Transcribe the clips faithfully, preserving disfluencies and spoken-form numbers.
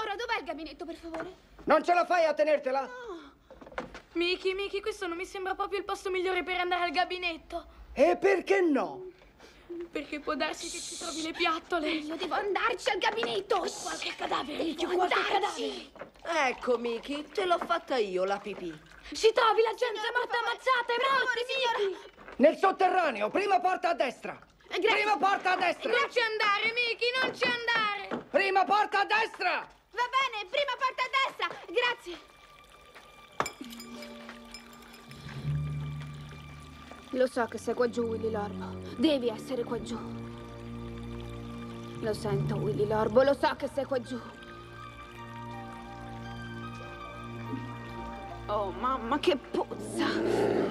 Ora dov'è il gabinetto, per favore? Non ce la fai a tenertela? No. Miki, Miki, questo non mi sembra proprio il posto migliore per andare al gabinetto. E perché no? Perché può darsi che ci trovi le piattole. Io devo andarci al gabinetto. Qualche cadavere, Devo Miki, qualche andarci. cadavere. Ecco, Miki, te l'ho fatta io la pipì. Si trovi la gente morta ammazzata, è morti, Miki. Nel sotterraneo, prima porta a destra. Grazie. Prima porta a destra. Non ci andare, Miki, non ci andare. Prima porta a destra. Va bene, prima porta a destra. Grazie. Lo so che sei qua giù, Willy Lorbo. Devi essere qua giù. Lo sento, Willy Lorbo, lo so che sei qua giù. Oh, mamma, che puzza!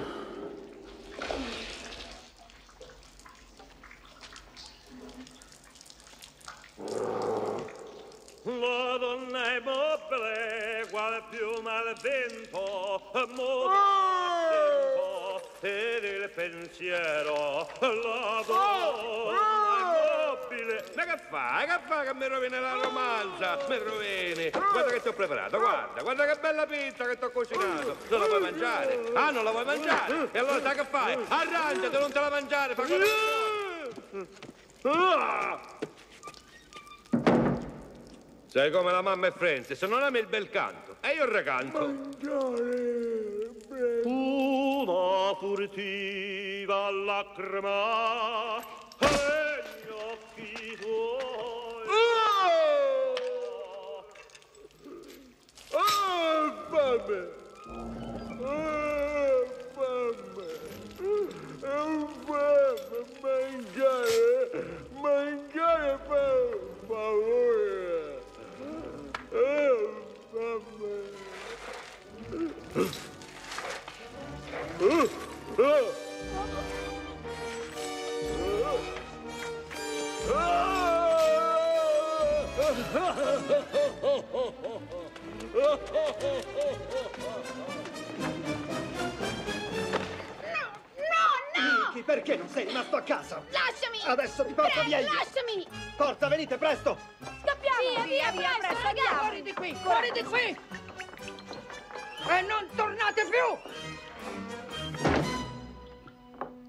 La donna è mobile, quale piuma al vento, muove il tempo ed il pensiero. La donna è mobile. Ma che fa? Che fa che mi rovini la romanza? Mi rovini. Guarda che ti ho preparato, guarda, guarda che bella pizza che ti ho cucinato. Non la vuoi mangiare? Ah, non la vuoi mangiare? E allora sai che fai? Arrangiati, non te la mangiare, fa come... Sei come la mamma e Francis, non ami il bel canto, e io il recanto. Una furtiva lacrima e gli occhi tuoi. Oh, mamma! Oh, mamma! Oh, mamma! Mangiare! Mangiare, per favore! Oh, mamma! Oh, oh. Miki, perché non sei rimasto a casa? Lasciami! Adesso ti porto Prego, via io. lasciami! Forza, venite, presto! Scappiamo! Via, via, via, presto, andiamo! Fuori di qui, fuori di qui! E non tornate più!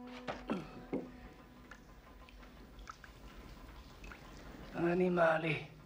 Animali.